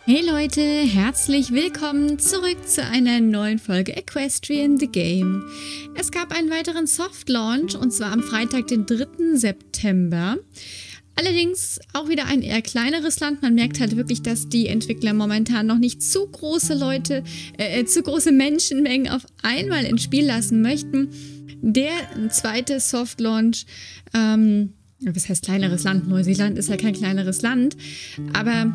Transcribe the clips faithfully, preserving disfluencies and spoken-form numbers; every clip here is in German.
Hey Leute, herzlich willkommen zurück zu einer neuen Folge Equestrian The Game. Es gab einen weiteren Soft Launch und zwar am Freitag, den dritten September. Allerdings auch wieder ein eher kleineres Land. Man merkt halt wirklich, dass die Entwickler momentan noch nicht zu große Leute, äh, zu große Menschenmengen auf einmal ins Spiel lassen möchten. Der zweite Soft Launch, ähm, was heißt kleineres Land? Neuseeland ist ja kein kleineres Land, aber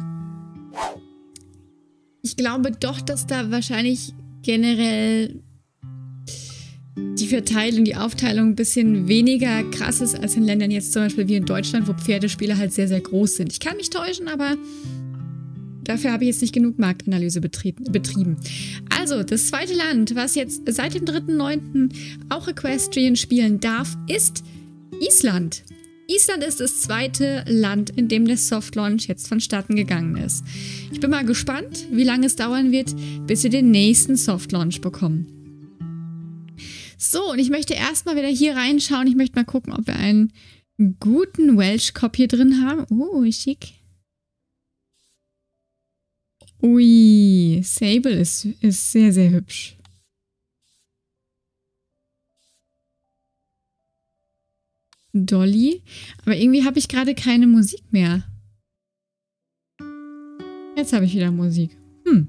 ich glaube doch, dass da wahrscheinlich generell die Verteilung, die Aufteilung ein bisschen weniger krass ist als in Ländern jetzt zum Beispiel wie in Deutschland, wo Pferdespiele halt sehr, sehr groß sind. Ich kann mich täuschen, aber dafür habe ich jetzt nicht genug Marktanalyse betrieben. Also, das zweite Land, was jetzt seit dem dritten neunten auch Equestrian spielen darf, ist Island. Island ist das zweite Land, in dem der Soft Launch jetzt vonstatten gegangen ist. Ich bin mal gespannt, wie lange es dauern wird, bis wir den nächsten Soft Launch bekommen. So, und ich möchte erstmal wieder hier reinschauen. Ich möchte mal gucken, ob wir einen guten Welsh Cop hier drin haben. Oh, schick. Ui, Sable ist, ist sehr, sehr hübsch. Dolly. Aber irgendwie habe ich gerade keine Musik mehr. Jetzt habe ich wieder Musik. Hm.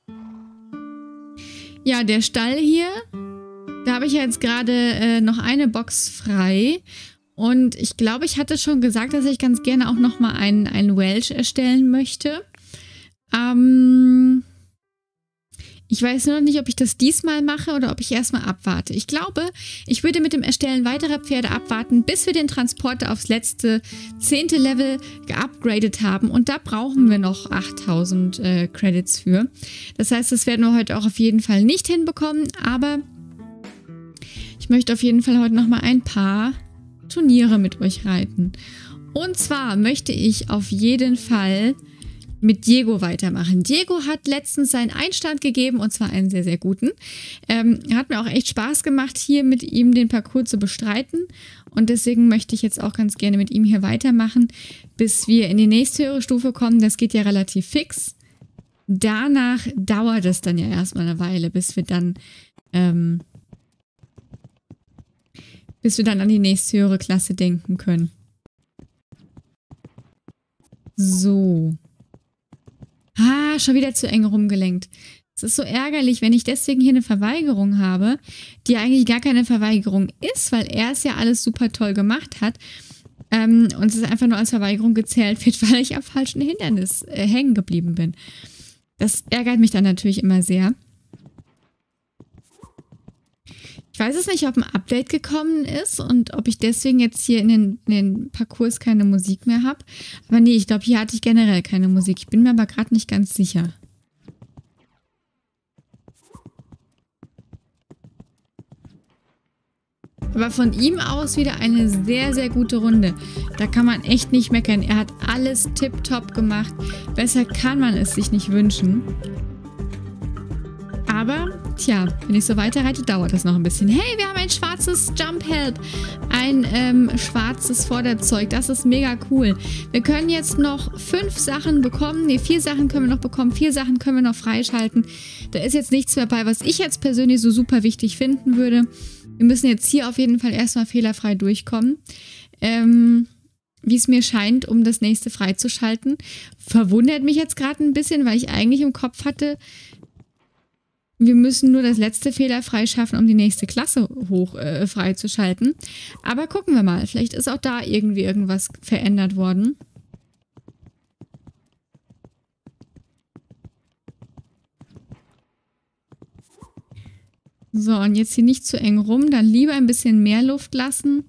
Ja, der Stall hier, da habe ich ja jetzt gerade äh, noch eine Box frei. Und ich glaube, ich hatte schon gesagt, dass ich ganz gerne auch nochmal einen, einen Welsh erstellen möchte. Ähm... Ich weiß nur noch nicht, ob ich das diesmal mache oder ob ich erstmal abwarte. Ich glaube, ich würde mit dem Erstellen weiterer Pferde abwarten, bis wir den Transporter aufs letzte zehnte Level geupgradet haben. Und da brauchen wir noch achttausend äh, Credits für. Das heißt, das werden wir heute auch auf jeden Fall nicht hinbekommen. Aber ich möchte auf jeden Fall heute nochmal ein paar Turniere mit euch reiten. Und zwar möchte ich auf jeden Fall mit Diego weitermachen. Diego hat letztens seinen Einstand gegeben und zwar einen sehr, sehr guten. Ähm, hat mir auch echt Spaß gemacht, hier mit ihm den Parcours zu bestreiten und deswegen möchte ich jetzt auch ganz gerne mit ihm hier weitermachen, bis wir in die nächste höhere Stufe kommen. Das geht ja relativ fix. Danach dauert es dann ja erstmal eine Weile, bis wir dann ähm, bis wir dann an die nächste höhere Klasse denken können. So. Ah, schon wieder zu eng rumgelenkt. Es ist so ärgerlich, wenn ich deswegen hier eine Verweigerung habe, die eigentlich gar keine Verweigerung ist, weil er es ja alles super toll gemacht hat. Ähm, und es ist einfach nur als Verweigerung gezählt wird, weil ich am falschen Hindernis äh, hängen geblieben bin. Das ärgert mich dann natürlich immer sehr. Ich weiß es nicht, ob ein Update gekommen ist und ob ich deswegen jetzt hier in den, in den Parcours keine Musik mehr habe. Aber nee, ich glaube, hier hatte ich generell keine Musik. Ich bin mir aber gerade nicht ganz sicher. Aber von ihm aus wieder eine sehr, sehr gute Runde. Da kann man echt nicht meckern. Er hat alles tipptopp gemacht. Besser kann man es sich nicht wünschen. Aber, tja, wenn ich so weiterreite, dauert das noch ein bisschen. Hey, wir haben ein schwarzes Jump Help. Ein ähm, schwarzes Vorderzeug. Das ist mega cool. Wir können jetzt noch fünf Sachen bekommen. Ne, vier Sachen können wir noch bekommen. Vier Sachen können wir noch freischalten. Da ist jetzt nichts mehr dabei, was ich jetzt persönlich so super wichtig finden würde. Wir müssen jetzt hier auf jeden Fall erstmal fehlerfrei durchkommen. Ähm... Wie es mir scheint, um das nächste freizuschalten. Verwundert mich jetzt gerade ein bisschen, weil ich eigentlich im Kopf hatte, wir müssen nur das letzte Fehler freischaffen, um die nächste Klasse hoch äh, freizuschalten. Aber gucken wir mal. Vielleicht ist auch da irgendwie irgendwas verändert worden. So, und jetzt hier nicht zu eng rum. Dann lieber ein bisschen mehr Luft lassen.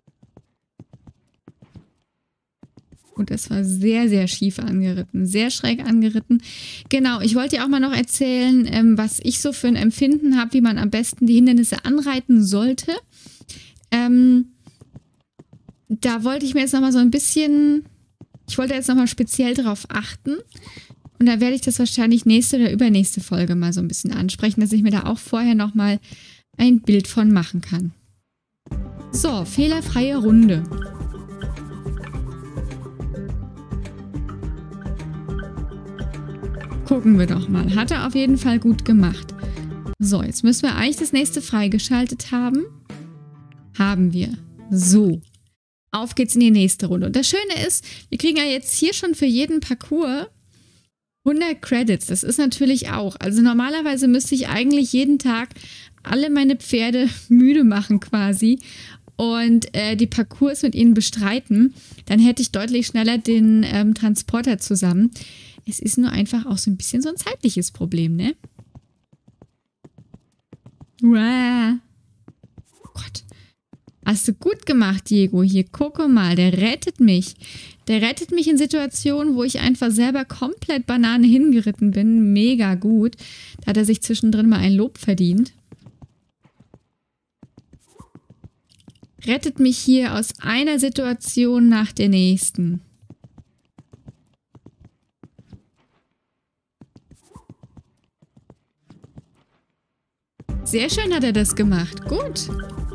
Und es war sehr, sehr schief angeritten. Sehr schräg angeritten. Genau, ich wollte ja auch mal noch erzählen, ähm, was ich so für ein Empfinden habe, wie man am besten die Hindernisse anreiten sollte. Ähm, da wollte ich mir jetzt nochmal so ein bisschen... Ich wollte jetzt nochmal speziell darauf achten. Und da werde ich das wahrscheinlich nächste oder übernächste Folge mal so ein bisschen ansprechen, dass ich mir da auch vorher nochmal ein Bild von machen kann. So, fehlerfreie Runde. Gucken wir doch mal. Hat er auf jeden Fall gut gemacht. So, jetzt müssen wir eigentlich das nächste freigeschaltet haben. Haben wir. So. Auf geht's in die nächste Runde. Und das Schöne ist, wir kriegen ja jetzt hier schon für jeden Parcours hundert Credits. Das ist natürlich auch. Also normalerweise müsste ich eigentlich jeden Tag alle meine Pferde müde machen quasi und äh, die Parcours mit ihnen bestreiten. Dann hätte ich deutlich schneller den ähm, Transporter zusammen. Es ist nur einfach auch so ein bisschen so ein zeitliches Problem, ne? Uah. Oh Gott. Hast du gut gemacht, Diego. Hier, gucke mal, der rettet mich. Der rettet mich in Situationen, wo ich einfach selber komplett Banane hingeritten bin. Mega gut. Da hat er sich zwischendrin mal ein Lob verdient. Rettet mich hier aus einer Situation nach der nächsten. Sehr schön hat er das gemacht. Gut.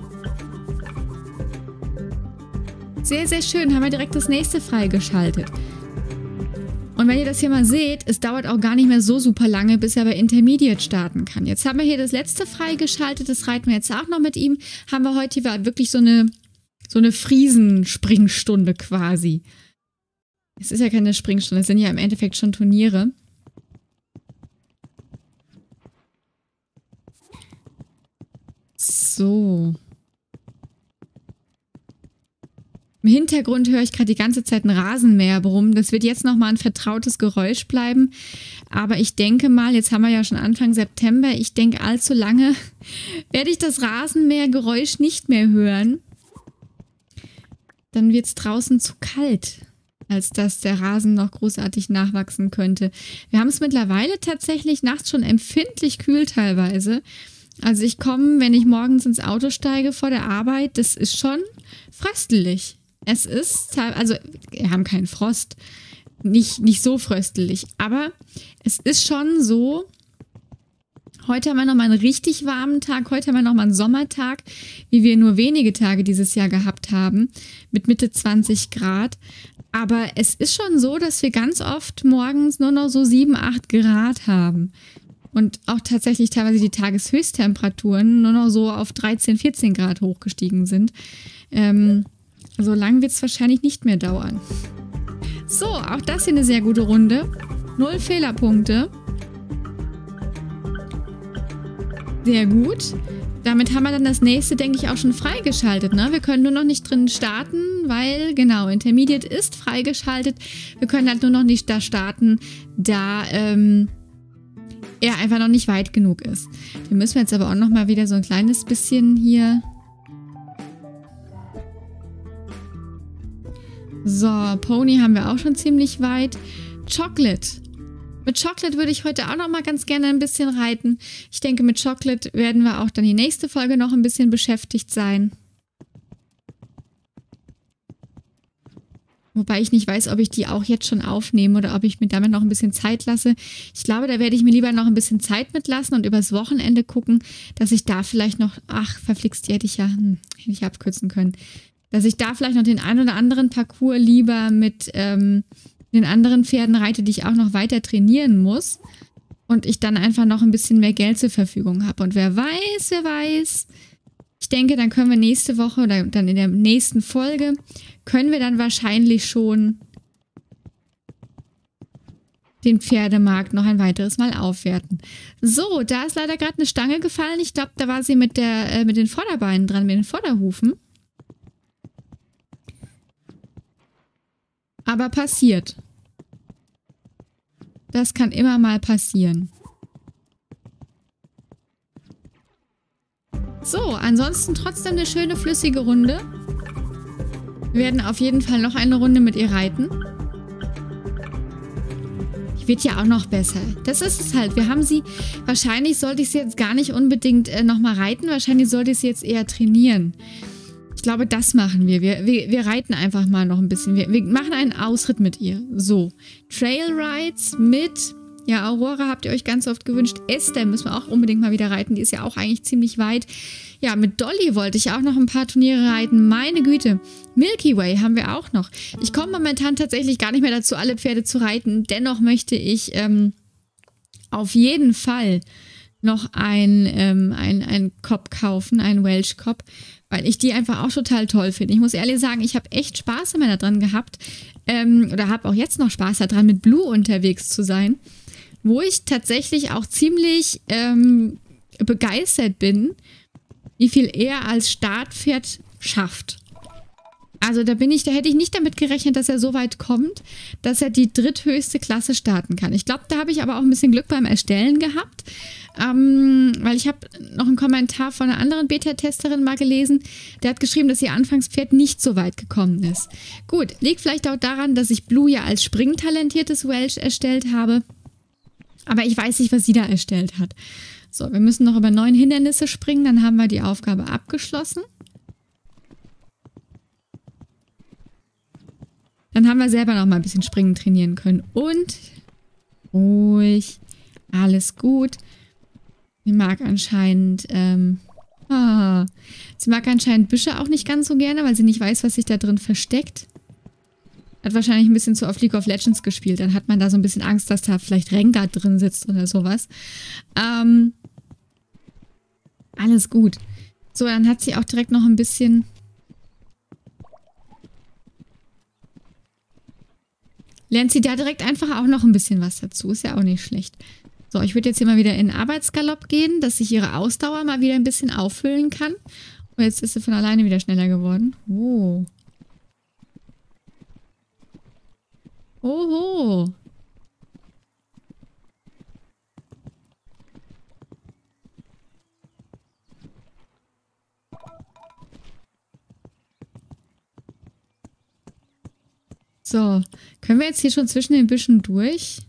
Sehr, sehr schön. Haben wir direkt das nächste freigeschaltet. Und wenn ihr das hier mal seht, es dauert auch gar nicht mehr so super lange, bis er bei Intermediate starten kann. Jetzt haben wir hier das letzte freigeschaltet. Das reiten wir jetzt auch noch mit ihm. Haben wir heute hier wirklich so eine, so eine Friesenspringstunde quasi. Es ist ja keine Springstunde, es sind ja im Endeffekt schon Turniere. So. Im Hintergrund höre ich gerade die ganze Zeit ein Rasenmäher brummen. Das wird jetzt nochmal ein vertrautes Geräusch bleiben. Aber ich denke mal, jetzt haben wir ja schon Anfang September, ich denke allzu lange werde ich das Rasenmähergeräusch nicht mehr hören. Dann wird es draußen zu kalt, als dass der Rasen noch großartig nachwachsen könnte. Wir haben es mittlerweile tatsächlich nachts schon empfindlich kühl teilweise. Also ich komme, wenn ich morgens ins Auto steige vor der Arbeit, das ist schon fröstelig. Es ist, also wir haben keinen Frost, nicht, nicht so fröstelig, aber es ist schon so, heute haben wir nochmal einen richtig warmen Tag, heute haben wir nochmal einen Sommertag, wie wir nur wenige Tage dieses Jahr gehabt haben, mit Mitte zwanzig Grad. Aber es ist schon so, dass wir ganz oft morgens nur noch so sieben, acht Grad haben. Und auch tatsächlich teilweise die Tageshöchsttemperaturen nur noch so auf dreizehn, vierzehn Grad hochgestiegen sind. Ähm, so lang wird es wahrscheinlich nicht mehr dauern. So, auch das hier eine sehr gute Runde. Null Fehlerpunkte. Sehr gut. Damit haben wir dann das nächste, denke ich, auch schon freigeschaltet. Ne? Wir können nur noch nicht drin starten, weil, genau, Intermediate ist freigeschaltet. Wir können halt nur noch nicht da starten, da ähm, er einfach noch nicht weit genug ist. Wir müssen jetzt aber auch noch mal wieder so ein kleines bisschen hier... So, Pony haben wir auch schon ziemlich weit. Chocolate. Mit Chocolate würde ich heute auch noch mal ganz gerne ein bisschen reiten. Ich denke, mit Chocolate werden wir auch dann die nächste Folge noch ein bisschen beschäftigt sein. Wobei ich nicht weiß, ob ich die auch jetzt schon aufnehme oder ob ich mir damit noch ein bisschen Zeit lasse. Ich glaube, da werde ich mir lieber noch ein bisschen Zeit mitlassen und übers Wochenende gucken, dass ich da vielleicht noch... Ach, verflixt, die hätte ich ja hm, hätte ich abkürzen können. Dass ich da vielleicht noch den einen oder anderen Parcours lieber mit ähm, den anderen Pferden reite, die ich auch noch weiter trainieren muss. Und ich dann einfach noch ein bisschen mehr Geld zur Verfügung habe. Und wer weiß, wer weiß... Ich denke, dann können wir nächste Woche oder dann in der nächsten Folge, können wir dann wahrscheinlich schon den Pferdemarkt noch ein weiteres Mal aufwerten. So, da ist leider gerade eine Stange gefallen. Ich glaube, da war sie mit, der, äh, mit den Vorderbeinen dran, mit den Vorderhufen. Aber passiert. Das kann immer mal passieren. So, ansonsten trotzdem eine schöne, flüssige Runde. Wir werden auf jeden Fall noch eine Runde mit ihr reiten. Die wird ja auch noch besser. Das ist es halt. Wir haben sie, wahrscheinlich sollte ich sie jetzt gar nicht unbedingt äh, nochmal reiten. Wahrscheinlich sollte ich sie jetzt eher trainieren. Ich glaube, das machen wir. Wir, wir, wir reiten einfach mal noch ein bisschen. Wir, wir machen einen Ausritt mit ihr. So, Trail Rides mit... Ja, Aurora habt ihr euch ganz oft gewünscht. Esther müssen wir auch unbedingt mal wieder reiten. Die ist ja auch eigentlich ziemlich weit. Ja, mit Dolly wollte ich auch noch ein paar Turniere reiten. Meine Güte. Milky Way haben wir auch noch. Ich komme momentan tatsächlich gar nicht mehr dazu, alle Pferde zu reiten. Dennoch möchte ich ähm, auf jeden Fall noch ein, ähm, ein, ein Cob kaufen, ein Welsh Cob, weil ich die einfach auch total toll finde. Ich muss ehrlich sagen, ich habe echt Spaß immer daran gehabt, ähm, oder habe auch jetzt noch Spaß daran, mit Blue unterwegs zu sein, wo ich tatsächlich auch ziemlich ähm, begeistert bin, wie viel er als Startpferd schafft. Also da bin ich, da hätte ich nicht damit gerechnet, dass er so weit kommt, dass er die dritthöchste Klasse starten kann. Ich glaube, da habe ich aber auch ein bisschen Glück beim Erstellen gehabt, ähm, weil ich habe noch einen Kommentar von einer anderen Beta-Testerin mal gelesen, der hat geschrieben, dass ihr Anfangspferd nicht so weit gekommen ist. Gut, liegt vielleicht auch daran, dass ich Blue ja als springtalentiertes Welsh erstellt habe, aber ich weiß nicht, was sie da erstellt hat. So, wir müssen noch über neun Hindernisse springen, dann haben wir die Aufgabe abgeschlossen. Dann haben wir selber noch mal ein bisschen Springen trainieren können. Und ruhig, alles gut. Sie mag anscheinend, ähm, ah, sie mag anscheinend Büsche auch nicht ganz so gerne, weil sie nicht weiß, was sich da drin versteckt. Hat wahrscheinlich ein bisschen zu oft League of Legends gespielt. Dann hat man da so ein bisschen Angst, dass da vielleicht Rengar drin sitzt oder sowas. Ähm, alles gut. So, dann hat sie auch direkt noch ein bisschen... Lernt sie da direkt einfach auch noch ein bisschen was dazu. Ist ja auch nicht schlecht. So, ich würde jetzt hier mal wieder in Arbeitsgalopp gehen, dass ich ihre Ausdauer mal wieder ein bisschen auffüllen kann. Und jetzt ist sie von alleine wieder schneller geworden. Oh. Oho. So, können wir jetzt hier schon zwischen den Büschen durch?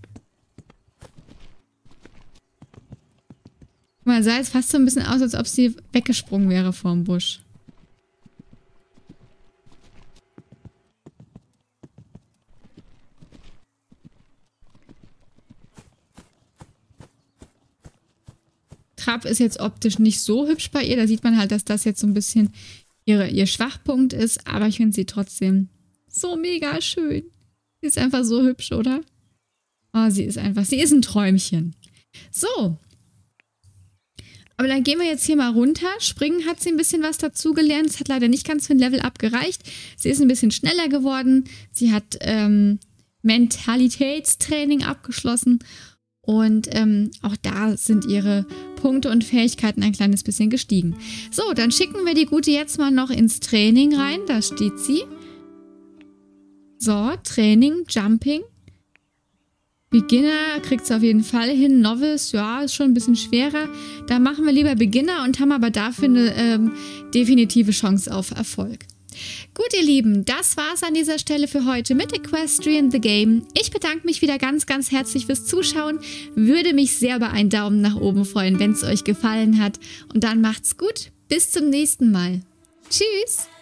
Guck mal, sah jetzt fast so ein bisschen aus, als ob sie weggesprungen wäre vorm Busch. Trab ist jetzt optisch nicht so hübsch bei ihr. Da sieht man halt, dass das jetzt so ein bisschen ihre, ihr Schwachpunkt ist. Aber ich finde sie trotzdem so mega schön. Sie ist einfach so hübsch, oder? Oh, sie ist einfach, sie ist ein Träumchen. So. Aber dann gehen wir jetzt hier mal runter. Springen hat sie ein bisschen was dazugelernt. Es hat leider nicht ganz für ein Level up gereicht. Sie ist ein bisschen schneller geworden. Sie hat ähm, Mentalitätstraining abgeschlossen. Und ähm, auch da sind ihre Punkte und Fähigkeiten ein kleines bisschen gestiegen. So, dann schicken wir die Gute jetzt mal noch ins Training rein. Da steht sie. So, Training, Jumping. Beginner kriegt es auf jeden Fall hin. Novice, ja, ist schon ein bisschen schwerer. Da machen wir lieber Beginner und haben aber dafür eine ähm, definitive Chance auf Erfolg. Gut, ihr Lieben, das war's an dieser Stelle für heute mit Equestrian The Game. Ich bedanke mich wieder ganz, ganz herzlich fürs Zuschauen. Würde mich sehr über einen Daumen nach oben freuen, wenn es euch gefallen hat. Und dann macht's gut. Bis zum nächsten Mal. Tschüss!